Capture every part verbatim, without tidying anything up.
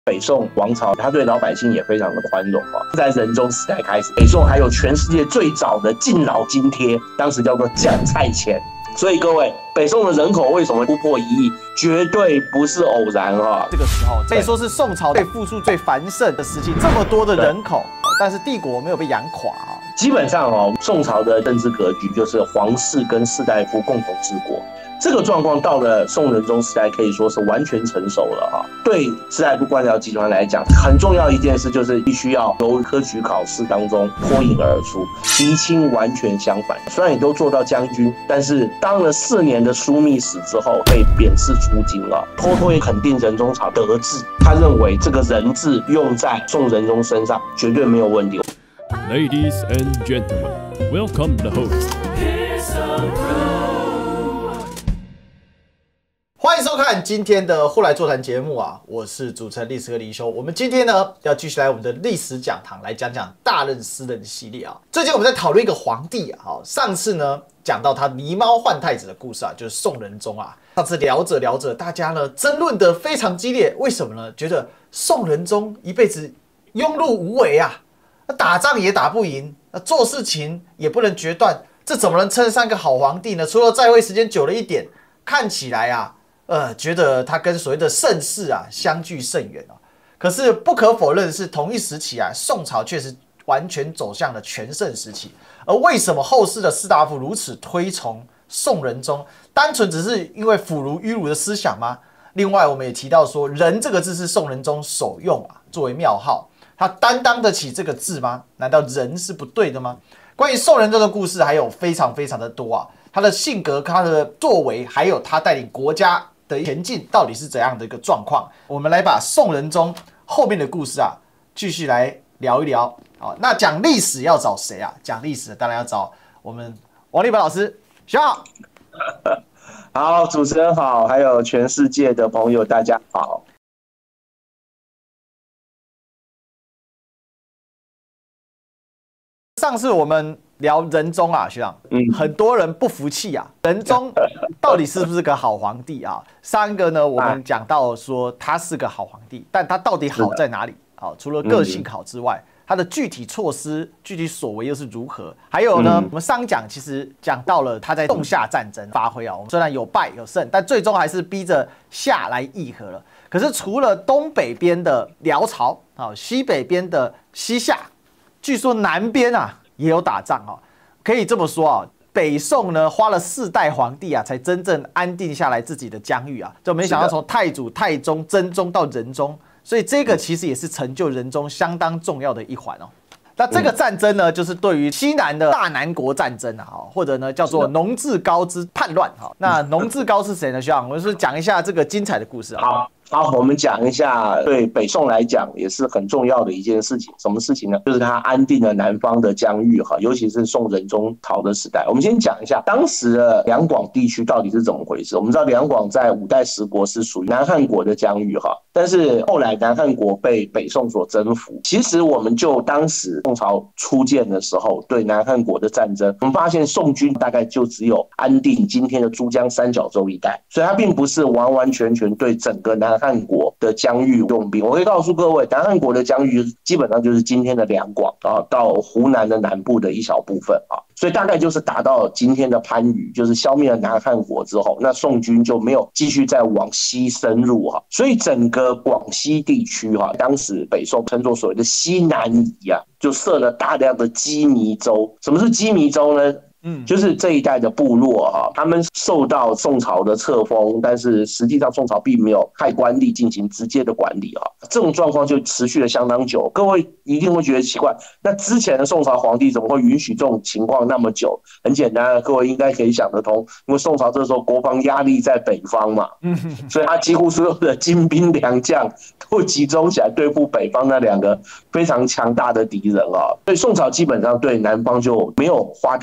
北宋王朝，他对老百姓也非常的宽容啊。在仁宗时代开始，北宋还有全世界最早的敬老津贴，当时叫做酱菜钱。所以各位，北宋的人口为什么突破一亿，绝对不是偶然啊。 这个时候可以说是宋朝最富庶、最繁盛的时期，这么多的人口，但是帝国没有被养垮啊。 基本上哦，宋朝的政治格局就是皇室跟士大夫共同治国。这个状况到了宋仁宗时代，可以说是完全成熟了哈。对士大夫官僚集团来讲，很重要一件事就是必须要由科举考试当中脱颖而出。狄青完全相反，虽然也都做到将军，但是当了四年的枢密使之后，被贬斥出京了。偷偷也肯定仁宗朝德治，他认为这个人字用在宋仁宗身上绝对没有问题。 Ladies and gentlemen, welcome the host. 欢迎收看今天的后来座谈节目啊，我是主持人历史哥李修。我们今天呢要继续来我们的历史讲堂来讲讲大任私人系列啊。最近我们在讨论一个皇帝啊，上次呢讲到他狸猫换太子的故事啊，就是宋仁宗啊。上次聊着聊着，大家呢争论得非常激烈，为什么呢？觉得宋仁宗一辈子庸碌无为啊，打仗也打不赢，做事情也不能决断，这怎么能称得上一个好皇帝呢？除了在位时间久了一点，看起来啊。呃，觉得他跟所谓的盛世啊相距甚远啊。可是不可否认的是，同一时期啊，宋朝确实完全走向了全盛时期。而为什么后世的士大夫如此推崇宋仁宗？单纯只是因为腐儒迂儒的思想吗？另外，我们也提到说，仁这个字是宋仁宗首用啊，作为庙号，他担当得起这个字吗？难道仁是不对的吗？关于宋仁宗的故事还有非常非常的多啊，他的性格、他的作为，还有他带领国家的前进到底是怎样的一个状况？我们来把宋仁宗后面的故事啊，继续来聊一聊。好，那讲历史要找谁啊？讲历史当然要找我们王立本老师，学好。 好，主持人好，还有全世界的朋友，大家好。 上次我们聊仁宗啊，学长，嗯，很多人不服气啊，仁宗到底是不是个好皇帝啊？上一个呢，我们讲到说他是个好皇帝，但他到底好在哪里？好，除了个性好之外，他的具体措施、具体所为又是如何？还有呢，我们上讲其实讲到了他在宋夏战争发挥啊，我们虽然有败有胜，但最终还是逼着夏来议和了。可是除了东北边的辽朝啊，西北边的西夏，据说南边啊。也有打仗啊，可以这么说啊，北宋呢花了四代皇帝啊，才真正安定下来自己的疆域啊，就没想到从太祖、太宗、真宗到仁宗，所以这个其实也是成就仁宗相当重要的一环哦。那这个战争呢，就是对于西南的大南国战争啊，或者呢叫做农志高之叛乱哈。那农志高是谁呢？学长，我们是讲一下这个精彩的故事啊。 好。好，我们讲一下，对北宋来讲也是很重要的一件事情。什么事情呢？就是他安定了南方的疆域哈，尤其是宋仁宗朝的时代。我们先讲一下当时的两广地区到底是怎么回事。我们知道两广在五代十国是属于南汉国的疆域哈，但是后来南汉国被北宋所征服。其实我们就当时宋朝初建的时候对南汉国的战争，我们发现宋军大概就只有安定今天的珠江三角洲一带，所以它并不是完完全全对整个南汉国的疆域用兵。我可以告诉各位，南汉国的疆域基本上就是今天的两广啊，到湖南的南部的一小部分啊，所以大概就是打到今天的番禺，就是消灭了南汉国之后，那宋军就没有继续再往西深入哈，所以整个广西地区哈，当时北宋称作所谓的西南夷啊，就设了大量的羁縻州。什么是羁縻州呢？嗯，就是这一带的部落哈、啊，他们受到宋朝的册封，但是实际上宋朝并没有派官吏进行直接的管理啊，这种状况就持续了相当久。各位一定会觉得奇怪，那之前的宋朝皇帝怎么会允许这种情况那么久？很简单，各位应该可以想得通，因为宋朝这时候国防压力在北方嘛，所以他几乎所有的精兵良将都集中起来对付北方那两个非常强大的敌人啊，所以宋朝基本上对南方就没有花太多的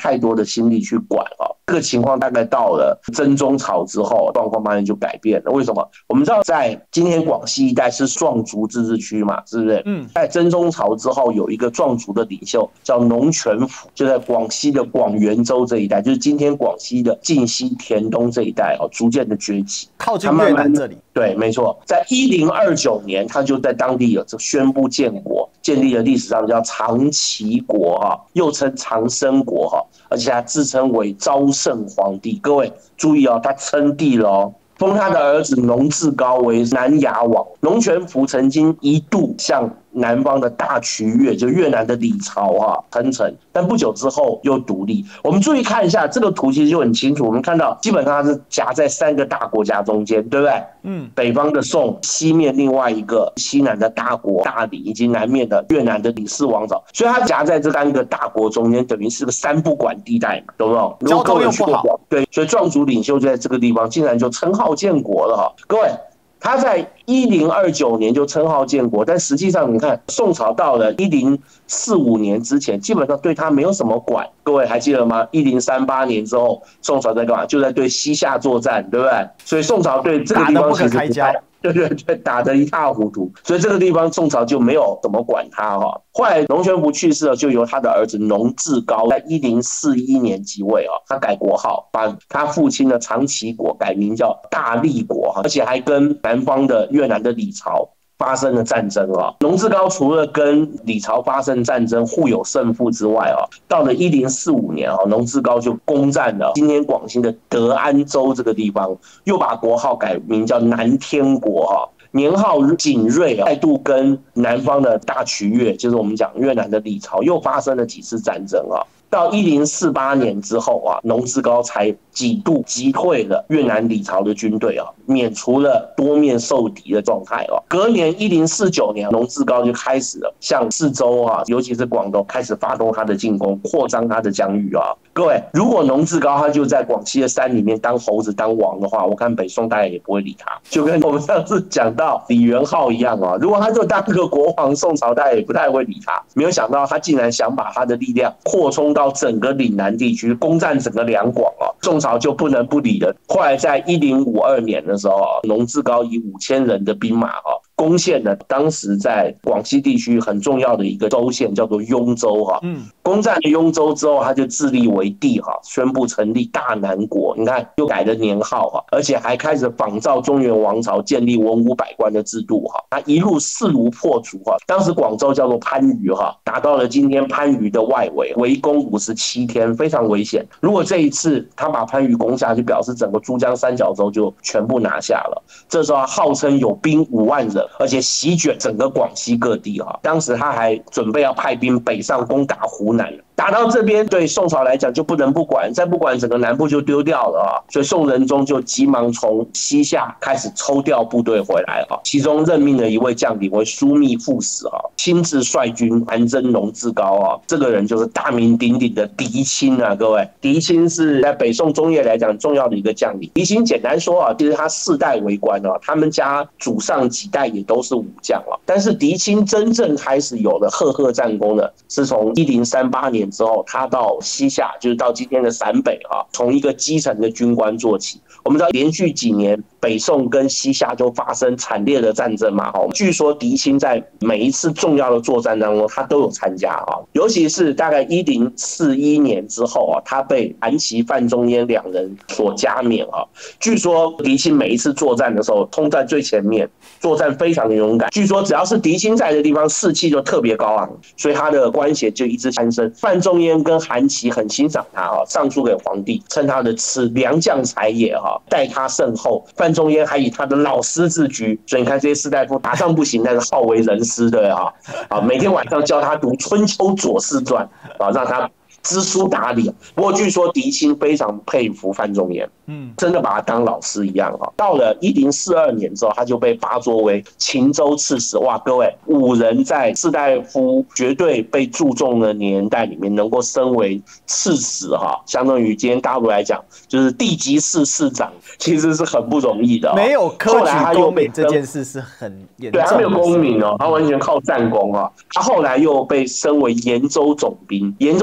心力去管啊。这个情况大概到了真宗朝之后，状况慢慢就改变了。为什么？我们知道在今天广西一带是壮族自治区嘛，是不是？嗯，在真宗朝之后，有一个壮族的领袖叫农权府，就在广西的广元州这一带，就是今天广西的晋西田东这一带哦，逐渐的崛起， 靠近越南这里。 对，没错，在一零二九年，他就在当地有宣布建国，建立了历史上叫长齐国哈，又称长生国哈，而且他自称为昭圣皇帝。各位注意哦，他称帝了哦。封他的儿子农志高为南牙王。农权府曾经一度向南方的大渠越，就越南的李朝啊，称臣，但不久之后又独立。我们注意看一下这个图，其实就很清楚。我们看到，基本上它是夹在三个大国家中间，对不对？嗯，北方的宋，西面另外一个西南的大国大理，以及南面的越南的李氏王朝，所以它夹在这三个大国中间，等于是个三不管地带嘛，懂不懂？ 交通又不好， 对，所以壮族领袖就在这个地方，竟然就称号建国了哈，各位。他在一零二九年就称号建国，但实际上你看，宋朝到了一零四五年之前，基本上对他没有什么管。各位还记得吗？一零三八年之后，宋朝在干嘛？就在对西夏作战，对不对？所以宋朝对这个地方其实不太。对对对，打得一塌糊涂，所以这个地方宋朝就没有怎么管他哈。后来农权府去世了，就由他的儿子农志高在一零四一年即位啊，他改国号，把他父亲的长齐国改名叫大立国哈，而且还跟南方的越南的李朝发生了战争啊。农志高除了跟李朝发生战争互有胜负之外啊，到了一零四五年啊，农志高就攻占了今天广西的德安州这个地方，又把国号改名叫南天国哈。年号景瑞，再度跟南方的大渠越，就是我们讲越南的李朝，又发生了几次战争啊。到一零四八年之后啊，农志高才几度击退了越南李朝的军队啊，免除了多面受敌的状态啊。隔年一零四九年，农志高就开始了向四周啊，尤其是广东开始发动他的进攻，扩张他的疆域啊。各位，如果农志高他就在广西的山里面当猴子当王的话，我看北宋大概也不会理他，就跟我们上次讲到李元昊一样啊。如果他就当个国王，宋朝大概也不太会理他。没有想到他竟然想把他的力量扩充到整个岭南地区，攻占整个两广啊，宋朝就不能不理了。后来在一零五二年的时候，农志高以五千人的兵马啊，攻陷了当时在广西地区很重要的一个州县，叫做雍州哈。嗯，攻占了雍州之后，他就自立为帝哈，宣布成立大南国。你看，又改了年号哈，而且还开始仿照中原王朝建立文武百官的制度哈。他一路势如破竹哈，当时广州叫做番禺哈，打到了今天番禺的外围，围攻五十七天，非常危险。如果这一次他把番禺攻下，就表示整个珠江三角洲就全部拿下了。这时候号称有兵五万人，而且席卷整个广西各地哈。当时他还准备要派兵北上攻打湖南，打到这边对宋朝来讲就不能不管，再不管整个南部就丢掉了啊。所以宋仁宗就急忙从西夏开始抽调部队回来啊，其中任命了一位将领为枢密副使啊，亲自率军南征农志高啊。这个人就是大名鼎鼎的狄青啊，各位，狄青是在北宋中叶来讲重要的一个将领。狄青简单说啊，其实他世代为官啊，他们家祖上几代也都是武将啊。但是狄青真正开始有了赫赫战功呢，是从一零三八年之后，他到西夏，就是到今天的陕北啊，从一个基层的军官做起。我们知道连续几年北宋跟西夏就发生惨烈的战争嘛，据说狄青在每一次重要的作战当中，他都有参加啊。尤其是大概一零四一年之后啊，他被韩琦、范仲淹两人所加冕啊。据说狄青每一次作战的时候，冲在最前面，作战非常的勇敢。据说只要是狄青在的地方，士气就特别高昂，所以他的官衔就一直攀升。范仲淹跟韩琦很欣赏他啊，上书给皇帝，称他的此良将才也哈，待他甚厚。范仲淹还以他的老师自居，所以你看这些士大夫打仗不行，但是好为人师的啊啊，每天晚上教他读《春秋左氏传》啊，让他知书达理。不过据说狄青非常佩服范仲淹，嗯，真的把他当老师一样啊。到了一零四二年之后，他就被发作为秦州刺史。哇，各位，武人在士大夫绝对被注重的年代里面，能够升为刺史哈，相当于今天大陆来讲，就是地级市市长，其实是很不容易的、哦。 没有科举功名这件事是很严重的。 对，他没有功名哦，他完全靠战功啊。他后来又被升为延州总兵，延州就是我们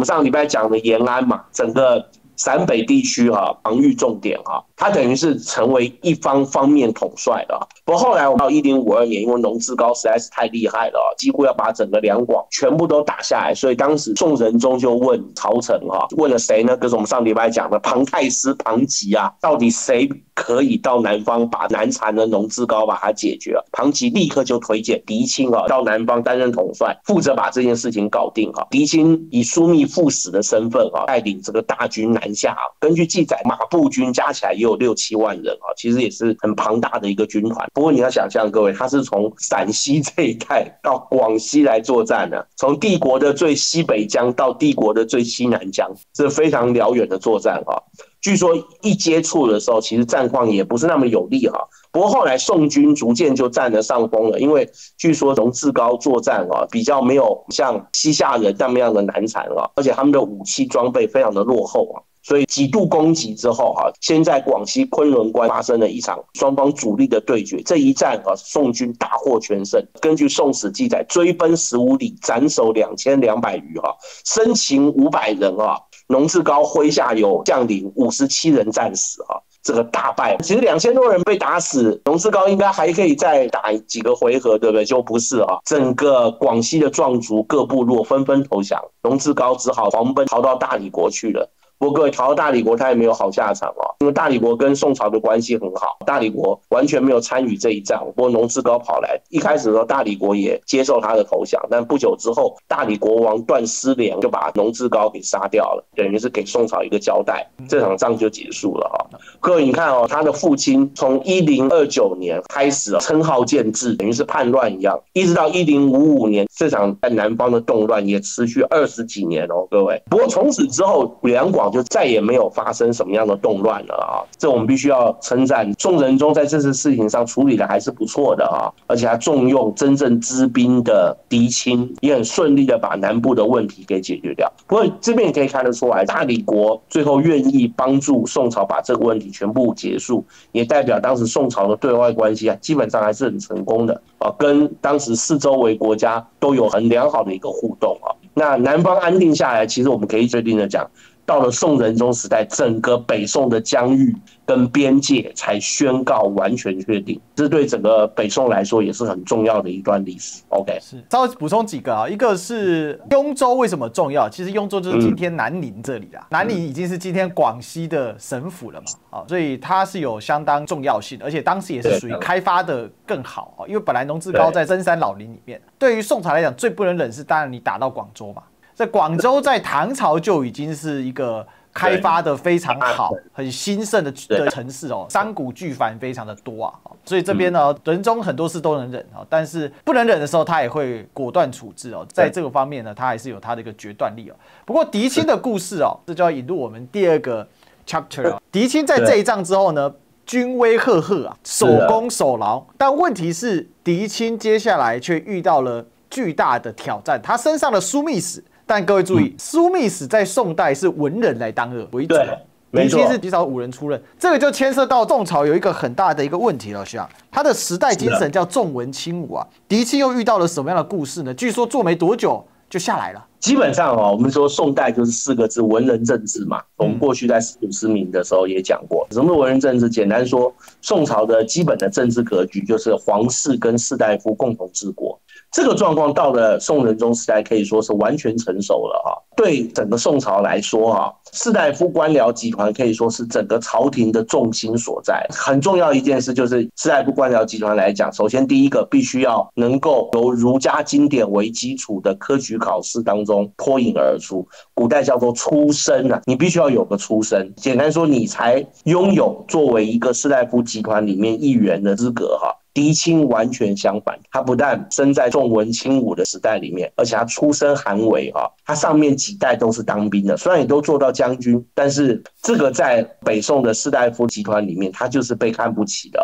们上礼拜讲的延安嘛，整个陕北地区哈、啊、防御重点哈、啊，他等于是成为一方方面统帅了、啊。不过后来我到一零五二年，因为龙志高实在是太厉害了、啊，几乎要把整个两广全部都打下来，所以当时宋仁宗就问曹丞哈、啊，问了谁呢？就是我们上礼拜讲的庞太师庞吉啊，到底谁可以到南方把南禅的龙志高把它解决了？庞吉立刻就推荐狄青啊到南方担任统帅，负责把这件事情搞定啊。狄青以枢密副使的身份啊，带领这个大军南下啊。根据记载，马步军加起来也有六七万人啊，其实也是很庞大的一个军团。不过你要想象，各位，他是从陕西这一带到广西来作战的、啊，从帝国的最西北疆到帝国的最西南疆，是非常辽远的作战啊。据说一接触的时候，其实战况也不是那么有利哈。不过后来宋军逐渐就占了上风了，因为据说龙志高作战啊，比较没有像西夏人那么样的难缠啊，而且他们的武器装备非常的落后啊。所以几度攻击之后哈、啊，先在广西昆仑关发生了一场双方主力的对决。这一战啊，宋军大获全胜。根据《宋史》记载，追奔十五里，斩首两千两百余哈，生擒五百人啊。龙志高麾下有将领五十七人战死啊。这个大败，其实两千多人被打死，龙志高应该还可以再打几个回合，对不对？就不是啊，整个广西的壮族各部落纷纷投降，龙志高只好狂奔逃到大理国去了。不过各位，逃到大理国他也没有好下场哦，因为大理国跟宋朝的关系很好，大理国完全没有参与这一战。不过龙志高跑来，一开始的时候大理国也接受他的投降，但不久之后，大理国王段思廉就把龙志高给杀掉了，等于是给宋朝一个交代，这场仗就结束了哈。各位你看哦，他的父亲从一零二九年开始称号建制，等于是叛乱一样，一直到一零五五年，这场在南方的动乱也持续二十几年哦，各位。不过从此之后，两广就再也没有发生什么样的动乱了啊！这我们必须要称赞宋仁宗在这次事情上处理的还是不错的啊，而且他重用真正知兵的狄青，也很顺利的把南部的问题给解决掉。不过这边也可以看得出来，大理国最后愿意帮助宋朝把这个问题全部结束，也代表当时宋朝的对外关系啊，基本上还是很成功的啊，跟当时四周围国家都有很良好的一个互动啊。那南方安定下来，其实我们可以确定的讲，到了宋仁宗时代，整个北宋的疆域跟边界才宣告完全确定，这对整个北宋来说也是很重要的一段历史。OK， 是稍微补充几个啊，一个是雍州为什么重要？其实雍州就是今天南宁这里啦，嗯、南宁已经是今天广西的省府了嘛，啊，所以它是有相当重要性，而且当时也是属于开发的更好啊，因为本来龙志高在深山老林里面，对于宋朝来讲最不能忍是当然你打到广州嘛。在广州，在唐朝就已经是一个开发的非常好、很兴盛的的城市哦，商贾巨繁非常的多啊，所以这边呢，仁宗很多事都能忍啊，但是不能忍的时候，他也会果断处置哦，在这个方面呢，他还是有他的一个决断力哦。不过狄青的故事哦，这就要引入我们第二个 chapter 哦。狄青在这一仗之后呢，军威赫赫啊，守功守牢，但问题是狄青接下来却遇到了巨大的挑战，他身上的枢密使。但各位注意，枢密使在宋代是文人来当为主，狄青是极少武人出任，这个就牵涉到宋朝有一个很大的一个问题了，像他的时代精神叫重文轻武啊。狄青又遇到了什么样的故事呢？据说做没多久就下来了。 基本上哦，我们说宋代就是四个字：文人政治嘛。我们过去在史书思明的时候也讲过，什么是文人政治？简单说，宋朝的基本的政治格局就是皇室跟士大夫共同治国。这个状况到了宋仁宗时代可以说是完全成熟了哈。对整个宋朝来说哈，士大夫官僚集团可以说是整个朝廷的重心所在。很重要一件事就是士大夫官僚集团来讲，首先第一个必须要能够由儒家经典为基础的科举考试当中脱颖而出，古代叫做出身啊，你必须要有个出身。简单说，你才拥有作为一个士大夫集团里面一员的资格哈。狄青完全相反，他不但生在重文轻武的时代里面，而且他出身寒微啊，他上面几代都是当兵的，虽然也都做到将军，但是这个在北宋的士大夫集团里面，他就是被看不起的哈。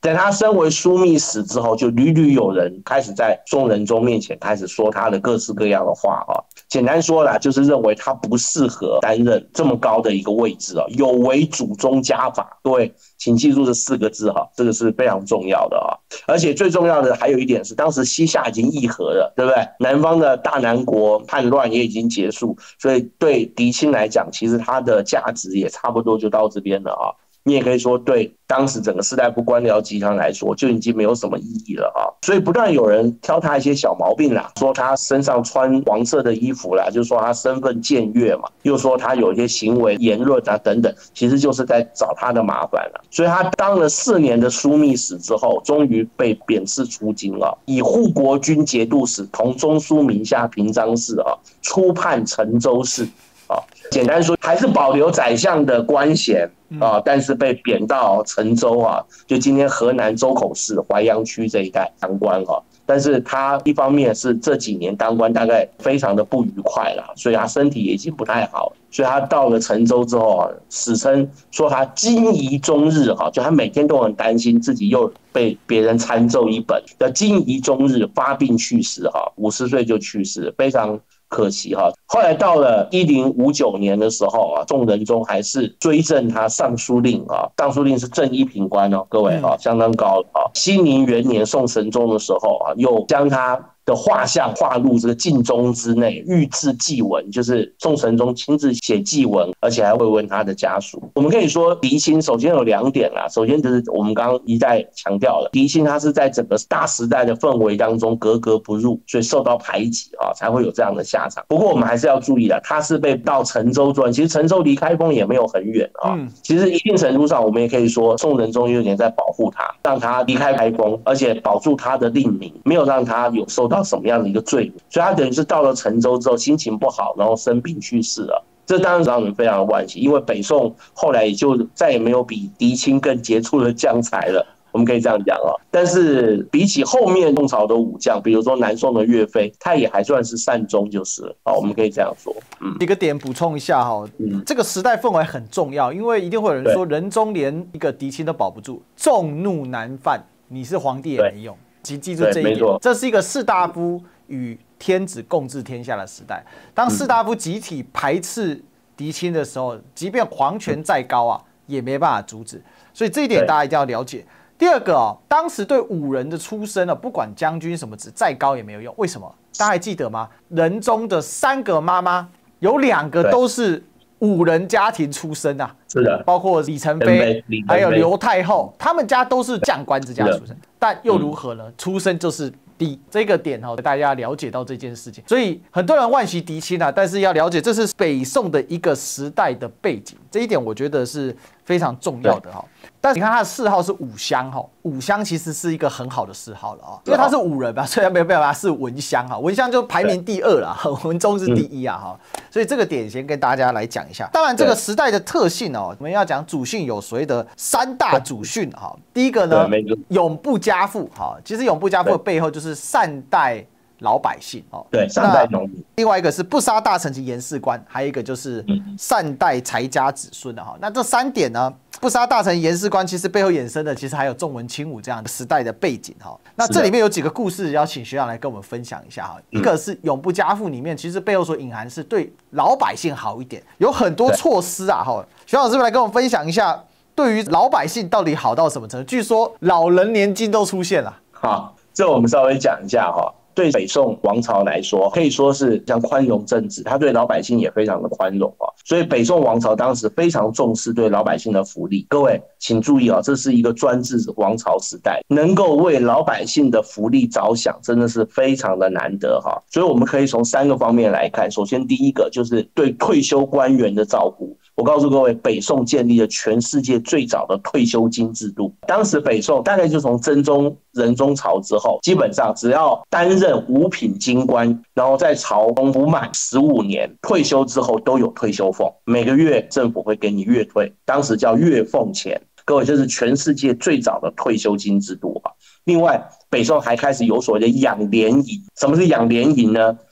等他身为枢密使之后，就屡屡有人开始在宋仁宗面前开始说他的各式各样的话啊。简单说啦，就是认为他不适合担任这么高的一个位置啊，有违祖宗家法。各位，请记住这四个字哈，这个是非常重要的啊。而且最重要的还有一点是，当时西夏已经议和了，对不对？南方的大南国叛乱也已经结束，所以对狄青来讲，其实他的价值也差不多就到这边了啊。你也可以说，对当时整个士大夫官僚集团来说，就已经没有什么意义了啊。所以不断有人挑他一些小毛病啦，说他身上穿黄色的衣服啦，就说他身份僭越嘛，又说他有一些行为言论啊等等，其实就是在找他的麻烦了。所以他当了四年的枢密使之后，终于被贬斥出京了，以护国军节度使同中书名下平章事啊，出判陈州事。简单说，还是保留宰相的官衔啊，但是被贬到陈州啊，就今天河南周口市淮阳区这一带当官哈。但是他一方面是这几年当官大概非常的不愉快了，所以他身体也已经不太好，所以他到了陈州之后啊，史称说他惊疑终日哈，就他每天都很担心自己又被别人参奏一本，叫惊疑终日，发病去世哈，五十岁就去世，非常可惜哈。后来到了一零五九年的时候啊，宋仁宗还是追赠他尚书令啊，尚书令是正一品官哦，各位啊，相当高啊。熙宁元年宋神宗的时候啊，又将他的画像画入这个禁中之内，御制祭文，就是宋神宗亲自写祭文，而且还慰问他的家属。我们可以说狄青首先有两点啦，首先就是我们刚刚一再强调了，狄青他是在整个大时代的氛围当中格格不入，所以受到排挤啊，才会有这样的下场。不过我们还是要注意了，他是被到陈州转，其实陈州离开封也没有很远啊。其实一定程度上，我们也可以说宋仁宗有点在保护他，让他离开开封，而且保住他的令名，没有让他有受到什么样的一个罪名，所以他等于是到了陈州之后心情不好，然后生病去世了。这当然让人非常的惋惜，因为北宋后来也就再也没有比狄青更杰出的将才了，我们可以这样讲啊。但是比起后面宋朝的武将，比如说南宋的岳飞，他也还算是善终就是了啊，我们可以这样说。嗯， 一个点补充一下哈，嗯，这个时代氛围很重要，因为一定会有人说仁宗连一个狄青都保不住，众怒难犯，你是皇帝也没用。请记住这一点，这是一个士大夫与天子共治天下的时代。当士大夫集体排斥狄青的时候，即便皇权再高啊，也没办法阻止。所以这一点大家一定要了解。第二个哦，当时对武人的出身啊，不管将军什么职再高也没有用。为什么？大家还记得吗？仁宗的三个妈妈有两个都是武人家庭出身啊， 是的， 包括李宸妃，还有刘太后，他们家都是将官之家出身，但又如何呢？出身就是低，这个点哈，大家了解到这件事情。所以很多人惋惜狄青啊，但是要了解这是北宋的一个时代的背景，这一点我觉得是非常重要的哈。但你看他的谥号是武襄哈，武襄其实是一个很好的谥号了啊，因为他是武人嘛，虽然没有办法是文襄哈，文襄就排名第二啦，文宗是第一啊哈，所以这个点先跟大家来讲一下。当然这个时代的特性哦，我们要讲祖训有所谓的三大祖训哈，第一个呢，永不加赋哈，其实永不加赋的背后就是善待老百姓哦， 对，善待农民。 另外一个是不杀大臣及言事官，还有一个就是善待财家子孙的哈。那这三点呢，不杀大臣、言事官，其实背后衍生的其实还有重文轻武这样的时代的背景哈。那这里面有几个故事要请学长来跟我们分享一下哈。一个是永不加赋里面，其实背后所隐含是对老百姓好一点，有很多措施啊哈。学长是不是来跟我们分享一下，对于老百姓到底好到什么程度？据说老人年金都出现了。 好，这我们稍微讲一下哈。对北宋王朝来说，可以说是像宽容政治，他对老百姓也非常的宽容啊。所以北宋王朝当时非常重视对老百姓的福利。各位请注意啊，这是一个专制王朝时代，能够为老百姓的福利着想，真的是非常的难得哈。所以我们可以从三个方面来看。首先，第一个就是对退休官员的照顾。我告诉各位，北宋建立了全世界最早的退休金制度。当时北宋大概就从真宗、仁宗朝之后，基本上只要担任五品京官，然后在朝中服满十五年，退休之后都有退休俸，每个月政府会给你月退，当时叫月俸钱。各位，这是全世界最早的退休金制度啊。另外，北宋还开始有所谓的养廉银。什么是养廉银呢？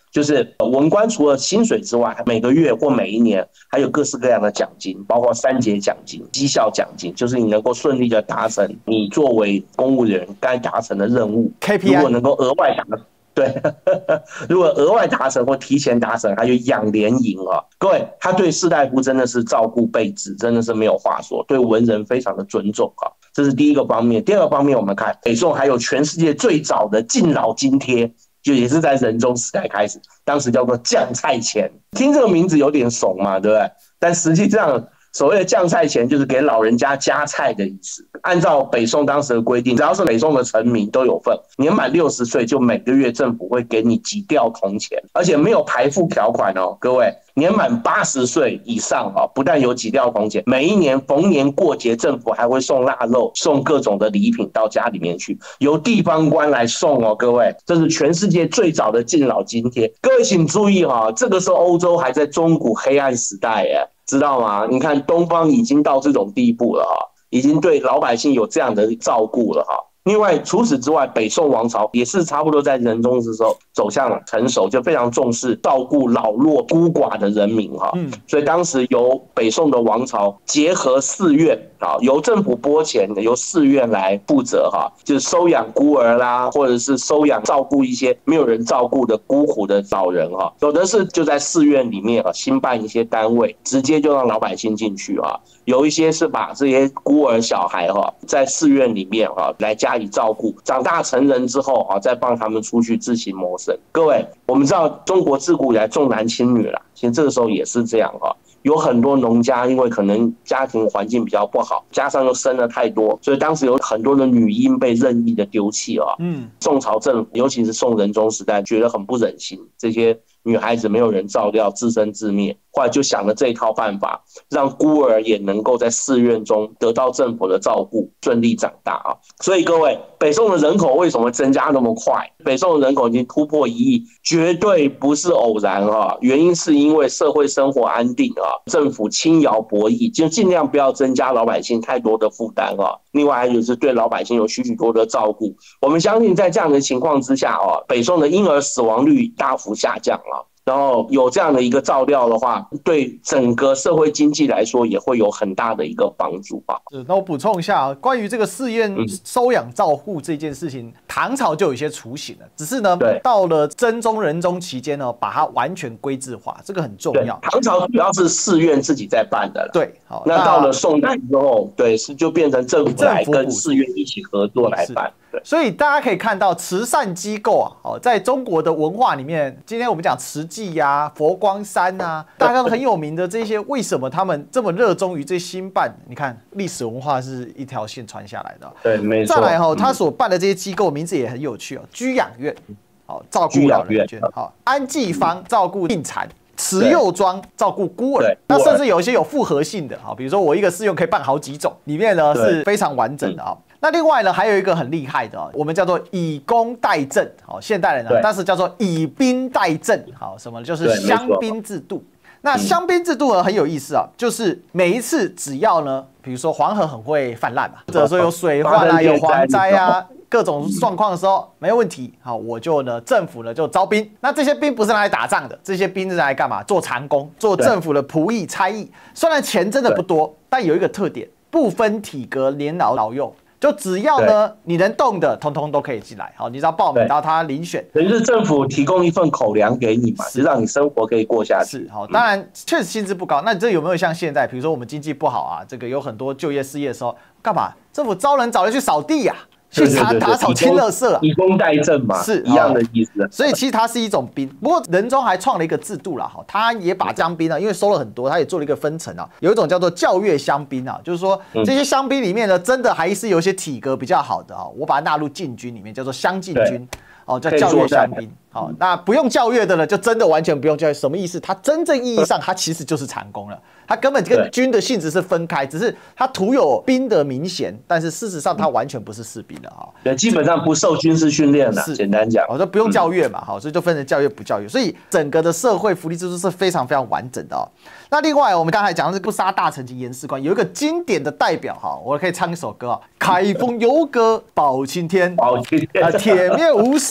就是文官除了薪水之外，每个月或每一年还有各式各样的奖金，包括三节奖金、绩效奖金，就是你能够顺利的达成你作为公务员该达成的任务 K P I， 如果能够额外达成。对，如果额外达成或提前达成，还有养廉营啊，各位，他对士大夫真的是照顾备至，真的是没有话说，对文人非常的尊重啊，这是第一个方面。第二个方面，我们看北宋还有全世界最早的敬老津贴，就也是在仁宗时代开始，当时叫做酱菜钱，听这个名字有点怂嘛，对不对？但实际上，所谓的酱菜钱就是给老人家加菜的意思。按照北宋当时的规定，只要是北宋的臣民都有份，年满六十岁就每个月政府会给你几吊铜钱，而且没有排付条款哦。各位，年满八十岁以上啊，不但有几吊铜钱，每一年逢年过节，政府还会送腊肉、送各种的礼品到家里面去，由地方官来送哦。各位，这是全世界最早的敬老津贴。各位请注意哈、哦，这个时候欧洲还在中古黑暗时代耶。知道吗？你看东方已经到这种地步了哈，已经对老百姓有这样的照顾了哈。另外，除此之外，北宋王朝也是差不多在仁宗的时候走向成熟，就非常重视照顾老弱孤寡的人民哈。嗯，所以当时由北宋的王朝结合寺院啊，由政府拨钱，由寺院来负责哈，就是收养孤儿啦，或者是收养照顾一些没有人照顾的孤苦的老人哈。有的是就在寺院里面啊，新办一些单位，直接就让老百姓进去哈。有一些是把这些孤儿小孩哈，在寺院里面哈来加以照顾，长大成人之后啊，再放他们出去自行谋生。各位，我们知道中国自古以来重男轻女啦，其实这个时候也是这样哈。有很多农家因为可能家庭环境比较不好，加上又生了太多，所以当时有很多的女婴被任意的丢弃啊。嗯，宋朝政府尤其是宋仁宗时代觉得很不忍心，这些女孩子没有人照料，自生自灭。后来就想了这一套办法，让孤儿也能够在寺院中得到政府的照顾，顺利长大啊。所以各位，北宋的人口为什么增加那么快？北宋的人口已经突破一亿，绝对不是偶然啊！原因是因为社会生活安定啊，政府轻徭薄役，就尽量不要增加老百姓太多的负担啊。另外还有就是对老百姓有许许多多的照顾。我们相信在这样的情况之下啊，北宋的婴儿死亡率大幅下降啊。然后有这样的一个照料的话，对整个社会经济来说也会有很大的一个帮助啊。 是，那我补充一下，关于这个寺院收养照护这件事情，嗯、唐朝就有一些雏形了，只是呢，到了真宗、仁宗期间呢，把它完全规制化，这个很重要。 唐朝主要是寺院自己在办的了， 对，好， 那到了宋代之后，对，是就变成政府来跟寺院一起合作来办。 所以大家可以看到，慈善机构啊，哦，在中国的文化里面，今天我们讲慈济呀、啊、佛光山啊，大家都很有名的这些，为什么他们这么热衷于这新办？你看，历史文化是一条线传下来的。 对，没错。 再来哈、哦，他所办的这些机构名字也很有趣哦，居养院，好照顾老人圈，好安济坊照顾病残。慈幼庄照顾孤儿，那甚至有一些有复合性的，比如说我一个寺院可以办好几种，里面呢是非常完整的啊。那另外呢，还有一个很厉害的，我们叫做以工代政，好，现代人呢，但是叫做以兵代政，好，什么就是乡兵制度。那乡兵制度呢很有意思啊，就是每一次只要呢，比如说黄河很会泛滥嘛，或者说有水患啊、有蝗灾啊。各种状况的时候没问题，好，我就呢政府呢就招兵。那这些兵不是拿来打仗的，这些兵是拿来干嘛？做长工，做政府的仆役、差役。虽然钱真的不多，但有一个特点，不分体格、年老老幼，就只要呢你能动的，通通都可以进来。好，你只要报名，然后他遴选， 等于是政府提供一份口粮给你嘛，是让你生活可以过下去。 是好，当然确实薪资不高。那这有没有像现在，比如说我们经济不好啊，这个有很多就业失业的时候，干嘛？政府招人找人去扫地呀、啊。去打打扫清垃圾， 以工代政嘛，是一样的意思。 所以其实它是一种兵，不过仁宗还创了一个制度啦，哈，他也把乡兵啊，因为收了很多，他也做了一个分层啊，有一种叫做教阅乡兵啊，就是说这些乡兵里面呢，真的还是有一些体格比较好的啊，我把它纳入禁军里面，叫做乡禁军。哦，叫教阅乡兵。好、哦，那不用教阅的呢，就真的完全不用教阅。什么意思？它真正意义上，它其实就是长工了。它根本跟军的性质是分开，只是它徒有兵的名衔，但是事实上它完全不是士兵了哈。 对，基本上不受军事训练的，简单讲， 我说不用教阅嘛，好，所以就分成教阅不教阅，所以整个的社会福利制度是非常非常完整的哦。那另外，我们刚才讲的是不杀大臣及严士官，有一个经典的代表哈，我可以唱一首歌啊，凯风游歌保青天， 保青天啊，铁面无私。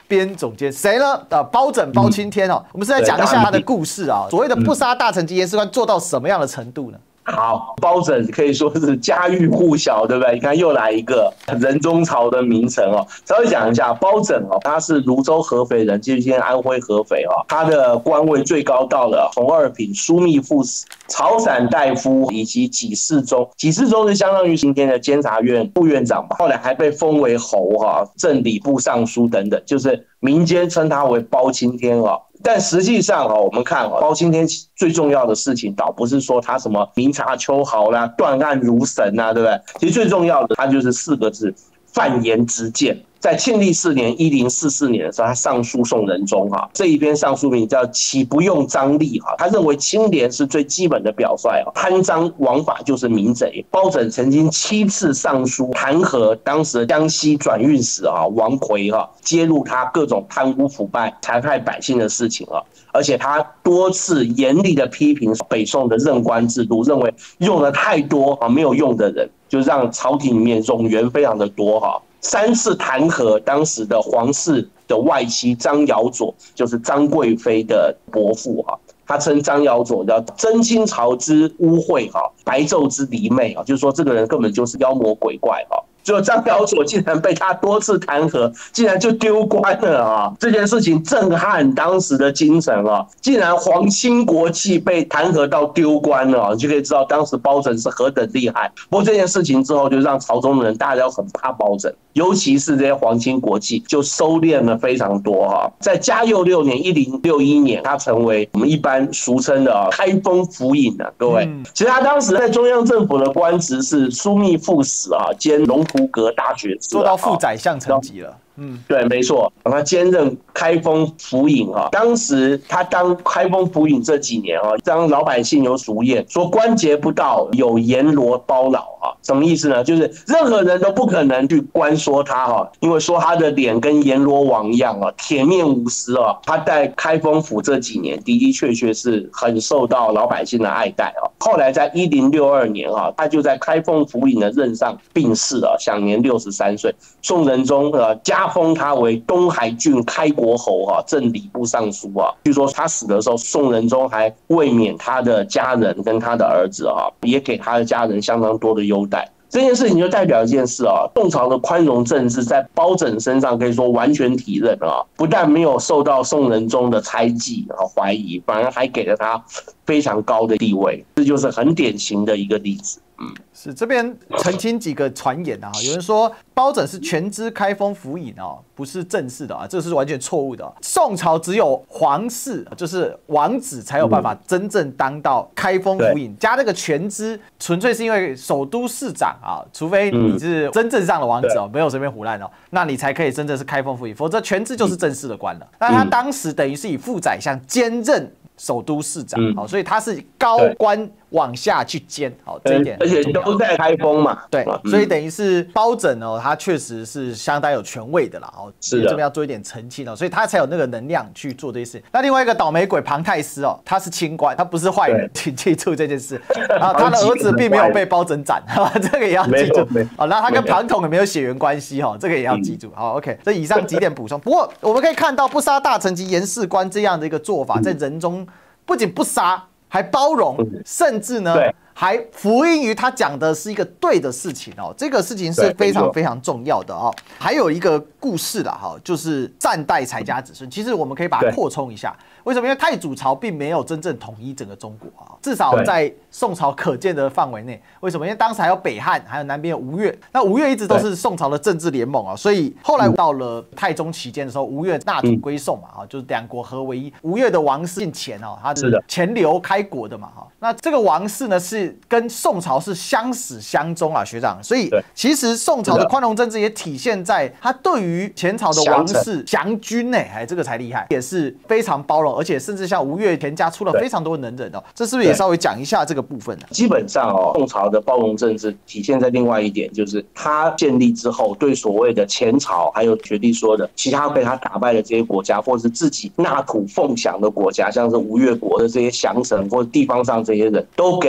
编总监，谁呢？啊，包拯包青天哦。我们是在讲一下他的故事啊。所谓的不杀大臣级严事官做到什么样的程度呢？ 好，包拯可以说是家喻户晓，对不对？你看又来一个人中朝的名臣哦。稍微讲一下，包拯哦，他是泸州合肥人，就是现在安徽合肥哦。他的官位最高到了红二品、枢密副使、草散大夫以及给事中。给事中是相当于今天的监察院副院长吧。后来还被封为侯哈、正礼部尚书等等，就是民间称他为包青天哦。但实际上哦，我们看哦，包青天最重要的事情，倒不是说他什么明察秋毫啦、断案如神啊，对不对？其实最重要的，他就是四个字：犯言直谏。在庆历四年（一零四四年）的时候，他上书宋仁宗哈，这一篇上书名叫“岂不用张力”哈。他认为清廉是最基本的表率啊，贪赃枉法就是民贼。包拯曾经七次上书弹劾当时的江西转运使啊王奎哈，揭露他各种贪污腐败、残害百姓的事情啊。而且他多次严厉的批评北宋的任官制度，认为用了太多啊没有用的人，就让朝廷里面冗员非常的多哈。三次弹劾当时的皇室的外戚张尧佐，就是张贵妃的伯父哈。他称张尧佐叫真清朝之污秽哈，白昼之离媚啊，就是说这个人根本就是妖魔鬼怪哈。最后张尧佐竟然被他多次弹劾，竟然就丢官了啊！这件事情震撼当时的精神啊！竟然皇亲国戚被弹劾到丢官了、啊，你就可以知道当时包拯是何等厉害。不过这件事情之后，就让朝中的人大家都很怕包拯，尤其是这些皇亲国戚，就收敛了非常多哈、啊。在嘉佑六年（一零六一年），他成为我们一般俗称的、啊、开封府尹啊，各位。嗯、其实他当时在中央政府的官职是枢密副使啊，兼龙图阁大学士， 做到副宰相层级了。嗯， 对，没错，他兼任开封府尹啊。当时他当开封府尹这几年啊，让老百姓有俗谚说关节不到有阎罗包老啊。什么意思呢？就是任何人都不可能去关说他哈，因为说他的脸跟阎罗王一样啊，铁面无私啊。他在开封府这几年的的确确是很受到老百姓的爱戴啊。后来在一零六二年啊，他就在开封府尹的任上病逝啊，享年六十三岁。宋仁宗呃加封他为东海郡开国侯啊，正礼部尚书啊。据说他死的时候，宋仁宗还慰勉他的家人跟他的儿子啊，也给他的家人相当多的优待。这件事情就代表一件事啊，宋朝的宽容政治在包拯身上可以说完全体认啊，不但没有受到宋仁宗的猜忌和怀疑，反而还给了他非常高的地位，这就是很典型的一个例子。嗯， 是这边澄清几个传言啊，有人说包拯是全知开封府尹哦，不是正式的啊，这是完全错误的、啊。宋朝只有皇室，就是王子才有办法真正当到开封府尹，加这个全知，纯粹是因为首都市长啊，除非你是真正上的王子哦，没有随便胡乱哦，那你才可以真正是开封府尹，否则全知就是正式的官了。那他当时等于是以副宰相兼任首都市长，好、嗯，所以他是高官往下去兼，好，这一点而且都在开封嘛， 对，嗯、所以等于是包拯哦，他确实是相当有权位的啦，哦，是这边要做一点澄清哦，所以他才有那个能量去做这些事。那另外一个倒霉鬼庞太师哦，他是清官，他不是坏人，请记住这件事。啊，他的儿子并没有被包拯斩，这个也要记住。好，那他跟庞统也没有血缘关系哈，这个也要记住。好 ，OK， 这以上几点补充。不过我们可以看到，不杀大臣及严事官这样的一个做法，在人中不仅不杀，还包容，甚至呢还服膺于他讲的是一个对的事情哦。这个事情是非常非常重要的哦。还有一个故事啦，哈，就是战代财家子孙。其实我们可以把它扩充一下。为什么？因为太祖朝并没有真正统一整个中国啊，至少在宋朝可见的范围内。为什么？因为当时还有北汉，还有南边的吴越。那吴越一直都是宋朝的政治联盟啊，所以后来到了太宗期间的时候，吴越纳土归宋嘛，啊，就是两国合为一。吴越的王室姓钱哦，他是钱镠开国的嘛，哈。那这个王室呢是跟宋朝是相始相终啊，学长。所以其实宋朝的宽容政治也体现在他对于前朝的王室降军呢，哎，这个才厉害，也是非常包容。而且甚至像吴越田家出了非常多的能人哦，这是不是也稍微讲一下这个部分呢？ 基本上哦，宋朝的包容政治体现在另外一点，就是他建立之后，对所谓的前朝，还有学弟说的其他被他打败的这些国家，或是自己纳土奉降的国家，像是吴越国的这些降神或者地方上这些人，都给予非常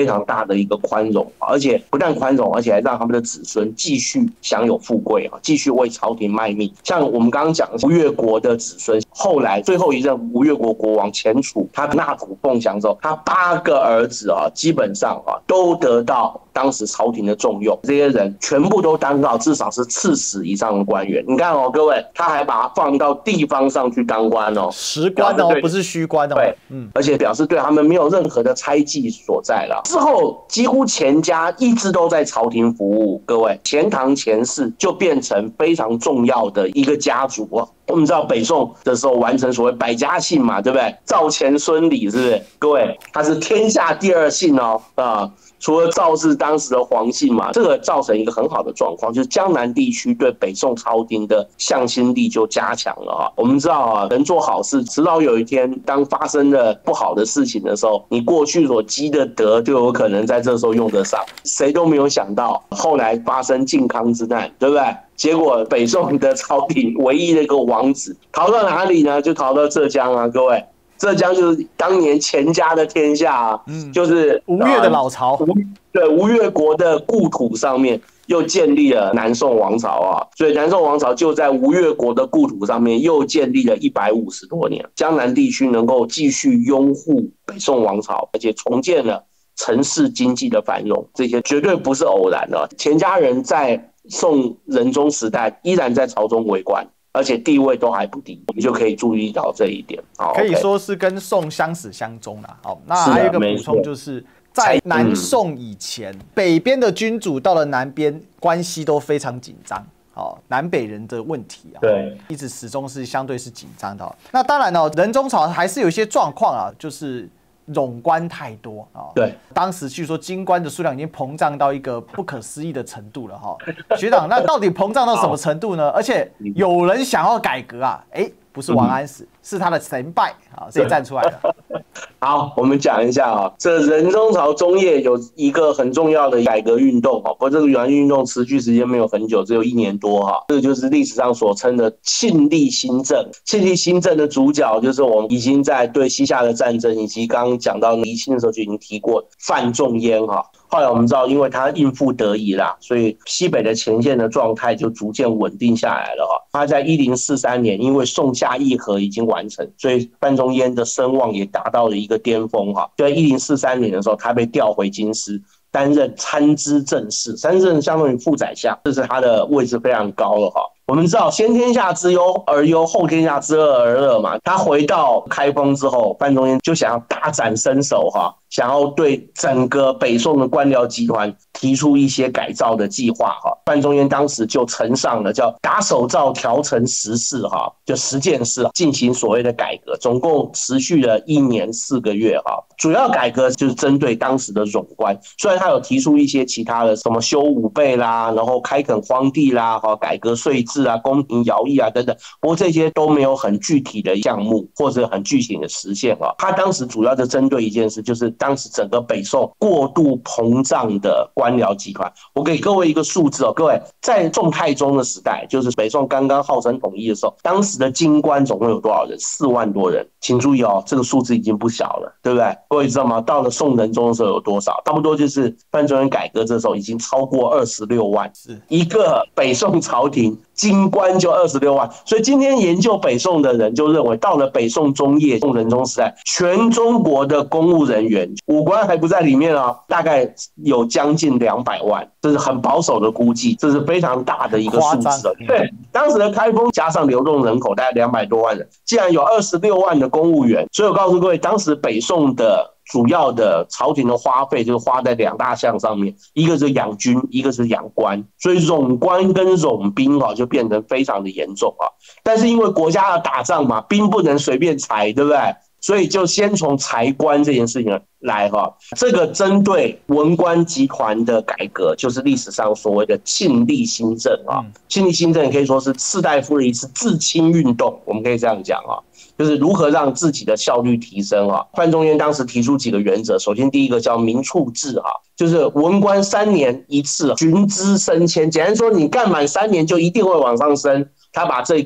常大的一个宽容，而且不但宽容，而且还让他们的子孙继续享有富贵，继续为朝廷卖命。像我们刚刚讲的吴越国的子孙，后来最后一任吴越国国王钱楚，他纳土凤翔之后，他八个儿子啊，基本上啊都得到当时朝廷的重用，这些人全部都当到至少是刺史以上的官员。你看哦，各位，他还把他放到地方上去当官哦， 实官哦，不是虚官哦。 对，嗯，而且表示对他们没有任何的猜忌所在了。之后几乎钱家一直都在朝廷服务，各位，钱塘钱氏就变成非常重要的一个家族哦。我们知道北宋的时候完成所谓百家姓嘛，对不对？赵钱孙李，是不是？各位，他是天下第二姓哦，啊、呃。除了赵是当时的皇姓嘛，这个造成一个很好的状况，就是江南地区对北宋朝廷的向心力就加强了啊。我们知道啊，人做好事，迟早有一天，当发生了不好的事情的时候，你过去所积的德就有可能在这时候用得上。谁都没有想到，后来发生靖康之难，对不对？结果北宋的朝廷唯一的一个王子逃到哪里呢？就逃到浙江啊，各位。浙江就是当年钱家的天下啊，嗯、就是吴越的老巢， 呃、对吴越国的故土上面又建立了南宋王朝啊，所以南宋王朝就在吴越国的故土上面又建立了一百五十多年，江南地区能够继续拥护北宋王朝，而且重建了城市经济的繁荣，这些绝对不是偶然的。钱家人在宋仁宗时代依然在朝中为官。而且地位都还不低，我们就可以注意到这一点。 可以说是跟宋相始相终啦。好，那还有一个补充就是，在南宋以前，北边的君主到了南边，关系都非常紧张。哦，南北人的问题啊， 对， 一直始终是相对是紧张的。那当然呢，仁宗朝还是有一些状况啊，就是冗官太多啊。 对， 当时据说京官的数量已经膨胀到一个不可思议的程度了哈。学长，那到底膨胀到什么程度呢？而且有人想要改革啊，哎、欸，不是王安石，嗯、是他的前辈啊，谁站出来了？ 好，我们讲一下啊，这仁宗朝中叶有一个很重要的改革运动哈，不过这个改革运动持续时间没有很久，只有一年多哈。这个就是历史上所称的庆历新政。庆历新政的主角就是我们已经在对西夏的战争以及刚刚讲到离清的时候就已经提过范仲淹哈。后来我们知道，因为他应付得宜啦，所以西北的前线的状态就逐渐稳定下来了哈。他在一零四三年，因为宋夏议和已经完成，所以范仲淹的声望也达到了一个巅峰哈。就在一零四三年的时候，他被调回京师，担任参知政事，参知政事相当于副宰相，这是他的位置非常高了哈。我们知道先天下之忧而忧，后天下之乐而乐嘛。他回到开封之后，范仲淹就想要大展身手哈，想要对整个北宋的官僚集团提出一些改造的计划哈。范仲淹当时就呈上了叫打手诏调成十事哈，就十件事进行所谓的改革，总共持续了一年四个月哈。主要改革就是针对当时的冗官，虽然他有提出一些其他的什么修武备啦，然后开垦荒地啦，哈，改革税制啊，公平徭役啊等等，不过这些都没有很具体的项目或者很具体的实现啊。他当时主要就针对一件事，就是当时整个北宋过度膨胀的官僚集团。我给各位一个数字哦，各位在宋太宗的时代，就是北宋刚刚号称统一的时候，当时的京官总共有多少人？四万多人。请注意哦，这个数字已经不小了，对不对？各位知道吗？到了宋仁宗的时候有多少？差不多就是范仲淹改革这时候已经超过二十六万，是一个北宋朝廷京官就二十六万，所以今天研究北宋的人就认为，到了北宋中叶、宋仁宗时代，全中国的公务人员，武官还不在里面啊，大概有将近两百万，这是很保守的估计，这是非常大的一个数字了。对，当时的开封加上流动人口大概两百多万人，既然有二十六万的公务员，所以我告诉各位，当时北宋的主要的朝廷的花费就是花在两大项上面，一个是养军，一个是养官，所以冗官跟冗兵啊就变成非常的严重啊。但是因为国家要打仗嘛，兵不能随便裁，对不对？所以就先从裁官这件事情来哈，这个针对文官集团的改革，就是历史上所谓的庆历新政啊。庆历新政也可以说是士大夫的一次自清运动，我们可以这样讲啊。就是如何让自己的效率提升啊？范仲淹当时提出几个原则，首先第一个叫民处制哈，就是文官三年一次，循资升迁，简单说你干满三年就一定会往上升。他把这个